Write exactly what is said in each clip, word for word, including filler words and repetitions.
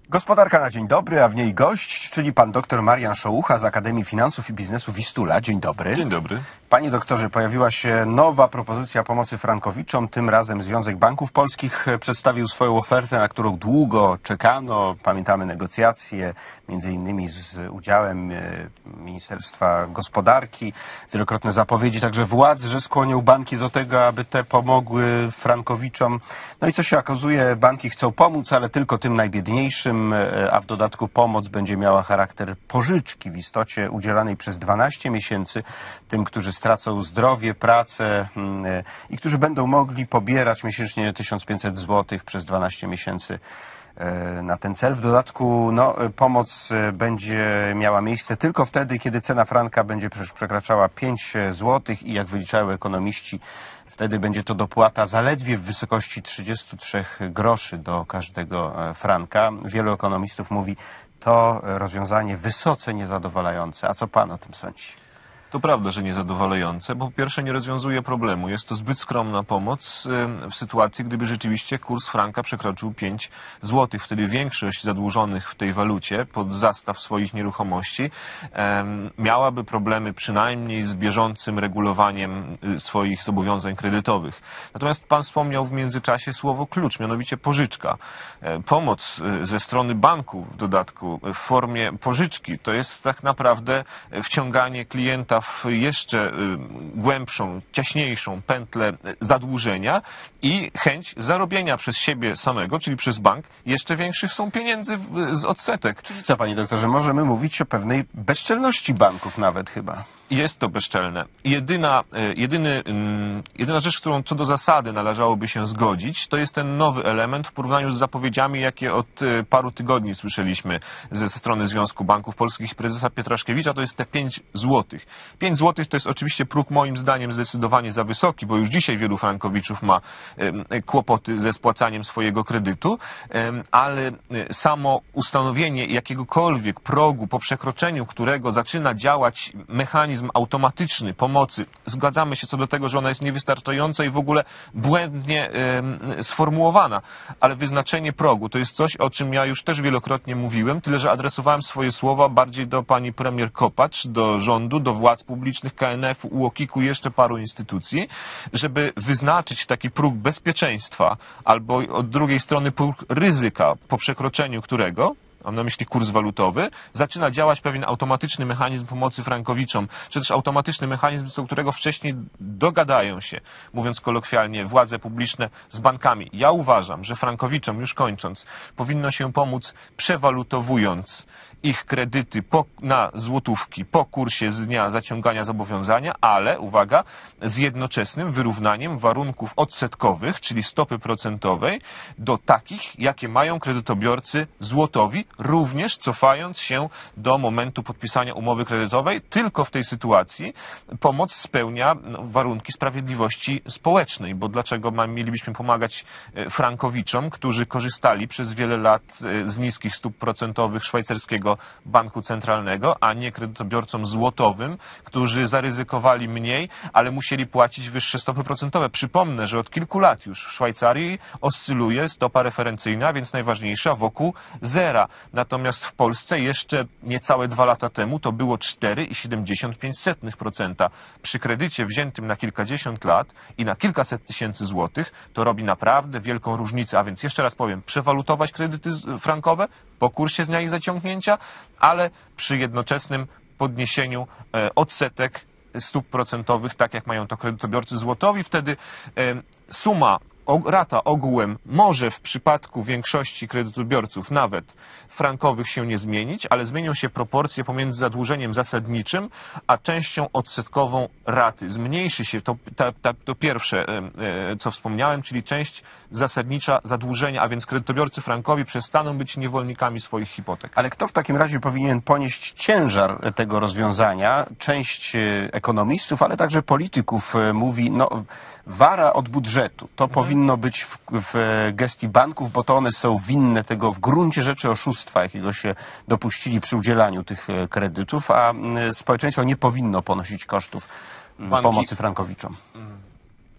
Gospodarka na dzień dobry, a w niej gość, czyli pan dr Marian Szołucha z Akademii Finansów i Biznesu Wistula. Dzień dobry. Dzień dobry. Panie doktorze, pojawiła się nowa propozycja pomocy frankowiczom. Tym razem Związek Banków Polskich przedstawił swoją ofertę, na którą długo czekano. Pamiętamy negocjacje, między innymi z udziałem Ministerstwa Gospodarki. Wielokrotne zapowiedzi także władz, że skłonią banki do tego, aby te pomogły frankowiczom. No i co się okazuje, banki chcą pomóc, ale tylko tym najbiedniejszym, a w dodatku pomoc będzie miała charakter pożyczki, w istocie udzielanej przez dwanaście miesięcy tym, którzy stracą zdrowie, pracę i którzy będą mogli pobierać miesięcznie tysiąc pięćset złotych przez dwanaście miesięcy na ten cel. W dodatku no, pomoc będzie miała miejsce tylko wtedy, kiedy cena franka będzie przekraczała pięć złotych i jak wyliczają ekonomiści, wtedy będzie to dopłata zaledwie w wysokości trzydziestu trzech groszy do każdego franka. Wielu ekonomistów mówi, to rozwiązanie wysoce niezadowalające. A co pan o tym sądzi? To prawda, że niezadowalające, bo po pierwsze nie rozwiązuje problemu. Jest to zbyt skromna pomoc w sytuacji, gdyby rzeczywiście kurs franka przekroczył pięć złotych. Wtedy większość zadłużonych w tej walucie pod zastaw swoich nieruchomości miałaby problemy przynajmniej z bieżącym regulowaniem swoich zobowiązań kredytowych. Natomiast pan wspomniał w międzyczasie słowo klucz, mianowicie pożyczka. Pomoc ze strony banku w dodatku w formie pożyczki to jest tak naprawdę wciąganie klienta w jeszcze głębszą, ciaśniejszą pętlę zadłużenia i chęć zarobienia przez siebie samego, czyli przez bank, jeszcze większych sum pieniędzy z odsetek. Czyli co, panie doktorze, możemy mówić o pewnej bezczelności banków nawet chyba. Jest to bezczelne. Jedyna, jedyny, jedyna rzecz, którą co do zasady należałoby się zgodzić, to jest ten nowy element w porównaniu z zapowiedziami, jakie od paru tygodni słyszeliśmy ze strony Związku Banków Polskich i prezesa Pietraszkiewicza, to jest te pięć złotych. pięć złotych to jest oczywiście próg moim zdaniem zdecydowanie za wysoki, bo już dzisiaj wielu frankowiczów ma kłopoty ze spłacaniem swojego kredytu, ale samo ustanowienie jakiegokolwiek progu, po przekroczeniu którego zaczyna działać mechanizm automatyczny pomocy, zgadzamy się co do tego, że ona jest niewystarczająca i w ogóle błędnie y, sformułowana, ale wyznaczenie progu to jest coś, o czym ja już też wielokrotnie mówiłem, tyle że adresowałem swoje słowa bardziej do pani premier Kopacz, do rządu, do władz publicznych, K N F-u, U O K i-ku i jeszcze paru instytucji, żeby wyznaczyć taki próg bezpieczeństwa albo od drugiej strony próg ryzyka, po przekroczeniu którego, mam na myśli kurs walutowy, zaczyna działać pewien automatyczny mechanizm pomocy frankowiczom, czy też automatyczny mechanizm, do którego wcześniej dogadają się, mówiąc kolokwialnie, władze publiczne z bankami. Ja uważam, że frankowiczom, już kończąc, powinno się pomóc przewalutowując ich kredyty po, na złotówki po kursie z dnia zaciągania zobowiązania, ale, uwaga, z jednoczesnym wyrównaniem warunków odsetkowych, czyli stopy procentowej, do takich, jakie mają kredytobiorcy złotowi, również cofając się do momentu podpisania umowy kredytowej. Tylko w tej sytuacji pomoc spełnia no, warunki sprawiedliwości społecznej, bo dlaczego ma, mielibyśmy pomagać frankowiczom, którzy korzystali przez wiele lat z niskich stóp procentowych szwajcarskiego banku centralnego, a nie kredytobiorcom złotowym, którzy zaryzykowali mniej, ale musieli płacić wyższe stopy procentowe. Przypomnę, że od kilku lat już w Szwajcarii oscyluje stopa referencyjna, więc najważniejsza, wokół zera. Natomiast w Polsce jeszcze niecałe dwa lata temu to było cztery i siedemdziesiąt pięć sotnych procenta. Przy kredycie wziętym na kilkadziesiąt lat i na kilkaset tysięcy złotych to robi naprawdę wielką różnicę. A więc jeszcze raz powiem, przewalutować kredyty frankowe po kursie z dnia ich zaciągnięcia, ale przy jednoczesnym podniesieniu e, odsetek stóp procentowych, tak jak mają to kredytobiorcy złotowi. Wtedy e, suma, o, rata ogółem może w przypadku większości kredytobiorców nawet frankowych się nie zmienić, ale zmienią się proporcje pomiędzy zadłużeniem zasadniczym a częścią odsetkową raty. Zmniejszy się to, ta, ta, to pierwsze, co wspomniałem, czyli część zasadnicza zadłużenia, a więc kredytobiorcy frankowi przestaną być niewolnikami swoich hipotek. Ale kto w takim razie powinien ponieść ciężar tego rozwiązania? Część ekonomistów, ale także polityków mówi, no wara od budżetu. To mhm. powinno być w, w gestii banków, bo to one są winne tego w gruncie rzeczy oszustwa, jakiego się dopuścili przy udzielaniu tych kredytów, a społeczeństwo nie powinno ponosić kosztów Banki... pomocy frankowiczom.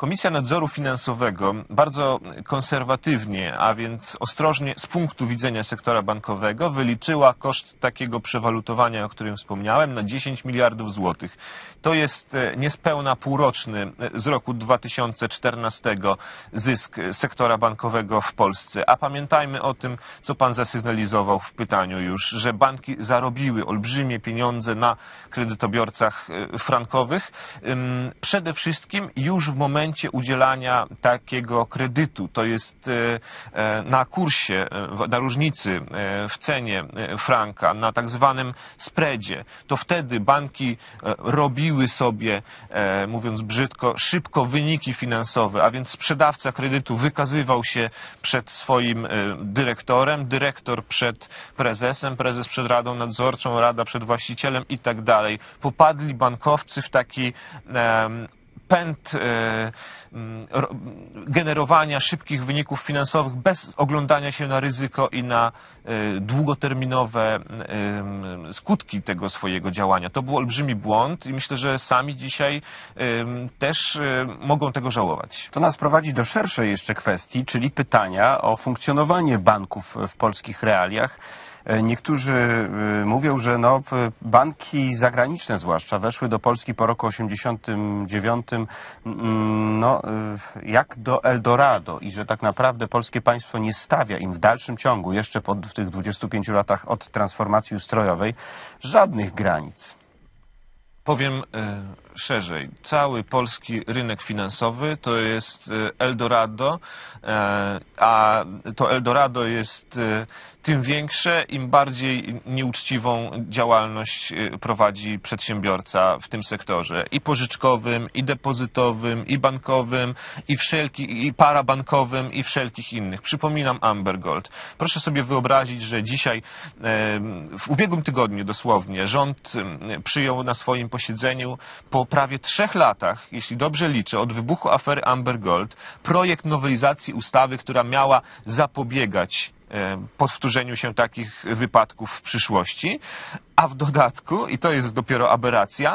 Komisja Nadzoru Finansowego bardzo konserwatywnie, a więc ostrożnie z punktu widzenia sektora bankowego wyliczyła koszt takiego przewalutowania, o którym wspomniałem, na dziesięć miliardów złotych. To jest niespełna półroczny z roku dwa tysiące czternastego zysk sektora bankowego w Polsce. A pamiętajmy o tym, co pan zasygnalizował w pytaniu już, że banki zarobiły olbrzymie pieniądze na kredytobiorcach frankowych. Przede wszystkim już w momencie udzielania takiego kredytu, to jest na kursie, na różnicy w cenie franka, na tak zwanym spreadzie, to wtedy banki robiły sobie, mówiąc brzydko, szybko wyniki finansowe, a więc sprzedawca kredytu wykazywał się przed swoim dyrektorem, dyrektor przed prezesem, prezes przed radą nadzorczą, rada przed właścicielem i tak dalej. Popadli bankowcy w taki pęd generowania szybkich wyników finansowych bez oglądania się na ryzyko i na długoterminowe skutki tego swojego działania. To był olbrzymi błąd i myślę, że sami dzisiaj też mogą tego żałować. To nas prowadzi do szerszej jeszcze kwestii, czyli pytania o funkcjonowanie banków w polskich realiach. Niektórzy mówią, że no, banki zagraniczne zwłaszcza weszły do Polski po roku osiemdziesiątym dziewiątym no, jak do Eldorado i że tak naprawdę polskie państwo nie stawia im w dalszym ciągu, jeszcze po w tych dwudziestu pięciu latach od transformacji ustrojowej, żadnych granic. Powiem y, szerzej. Cały polski rynek finansowy to jest y, Eldorado, y, a to Eldorado jest y, tym większe, im bardziej nieuczciwą działalność y, prowadzi przedsiębiorca w tym sektorze. I pożyczkowym, i depozytowym, i bankowym, i, wszelki, i parabankowym, i wszelkich innych. Przypominam Amber Gold. Proszę sobie wyobrazić, że dzisiaj, y, w ubiegłym tygodniu dosłownie, rząd y, przyjął na swoim posiedzeniu po prawie trzech latach, jeśli dobrze liczę, od wybuchu afery Amber Gold, projekt nowelizacji ustawy, która miała zapobiegać powtórzeniu się takich wypadków w przyszłości, a w dodatku, i to jest dopiero aberracja,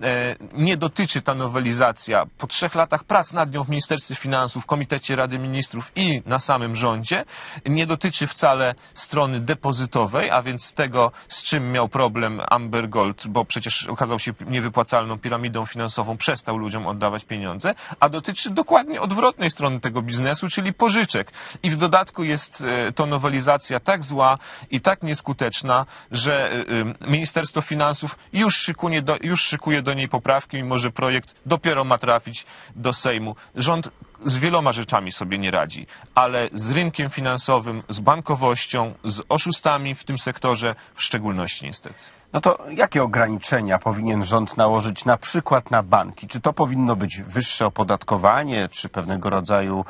nie dotyczy ta nowelizacja po trzech latach prac nad nią w Ministerstwie Finansów, w Komitecie Rady Ministrów i na samym rządzie, nie dotyczy wcale strony depozytowej, a więc tego, z czym miał problem Amber Gold, bo przecież okazał się niewypłacalną piramidą finansową, przestał ludziom oddawać pieniądze, a dotyczy dokładnie odwrotnej strony tego biznesu, czyli pożyczek. I w dodatku jest to nowelizacja tak zła i tak nieskuteczna, że Ministerstwo Finansów już szykuje, do, już szykuje do niej poprawki, mimo że projekt dopiero ma trafić do Sejmu. Rząd z wieloma rzeczami sobie nie radzi, ale z rynkiem finansowym, z bankowością, z oszustami w tym sektorze w szczególności niestety. No to jakie ograniczenia powinien rząd nałożyć na przykład na banki? Czy to powinno być wyższe opodatkowanie, czy pewnego rodzaju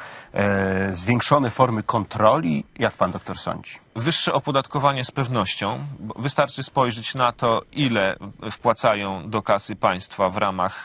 e, zwiększone formy kontroli? Jak pan doktor sądzi? Wyższe opodatkowanie z pewnością. Wystarczy spojrzeć na to, ile wpłacają do kasy państwa w ramach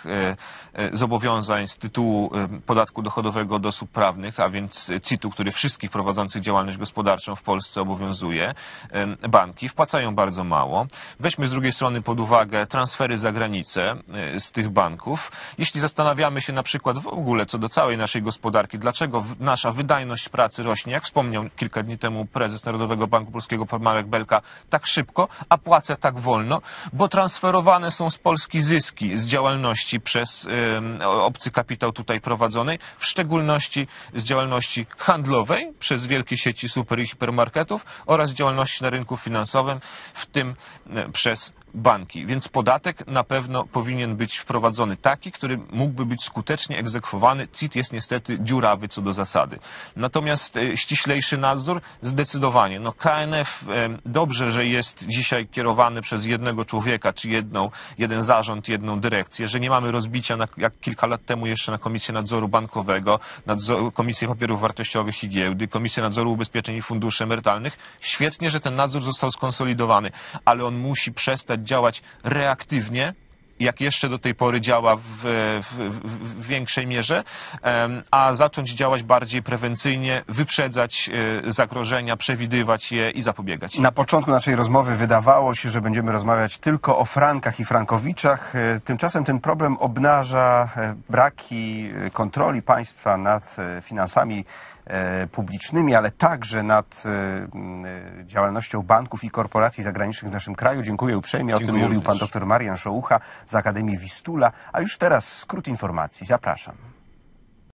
zobowiązań z tytułu podatku dochodowego od osób prawnych, a więc C I T-u, który wszystkich prowadzących działalność gospodarczą w Polsce obowiązuje. Banki wpłacają bardzo mało. Weźmy z drugiej strony pod uwagę transfery za granicę z tych banków. Jeśli zastanawiamy się na przykład w ogóle co do całej naszej gospodarki, dlaczego nasza wydajność pracy rośnie, jak wspomniał kilka dni temu prezes Narodowego Banku Polskiego pan Marek Belka, tak szybko, a płacę tak wolno, bo transferowane są z Polski zyski z działalności przez y, obcy kapitał tutaj prowadzonej, w szczególności z działalności handlowej przez wielkie sieci super i hipermarketów oraz działalności na rynku finansowym, w tym y, przez banki. Więc podatek na pewno powinien być wprowadzony taki, który mógłby być skutecznie egzekwowany. C I T jest niestety dziurawy co do zasady. Natomiast e, ściślejszy nadzór zdecydowanie. No K N F e, dobrze, że jest dzisiaj kierowany przez jednego człowieka, czy jedną, jeden zarząd, jedną dyrekcję, że nie mamy rozbicia na, jak kilka lat temu jeszcze na Komisję Nadzoru Bankowego, nadzor, Komisję Papierów Wartościowych i Giełdy, Komisję Nadzoru Ubezpieczeń i Funduszy Emerytalnych. Świetnie, że ten nadzór został skonsolidowany, ale on musi przestać działać reaktywnie jak jeszcze do tej pory działa w, w, w, w większej mierze, a zacząć działać bardziej prewencyjnie, wyprzedzać zagrożenia, przewidywać je i zapobiegać. Na początku naszej rozmowy wydawało się, że będziemy rozmawiać tylko o frankach i frankowiczach. Tymczasem ten problem obnaża braki kontroli państwa nad finansami publicznymi, ale także nad działalnością banków i korporacji zagranicznych w naszym kraju. Dziękuję uprzejmie. O Dziękuję tym mówił również. pan dr Marian Szołucha z Akademii Wistula. A już teraz skrót informacji. Zapraszam.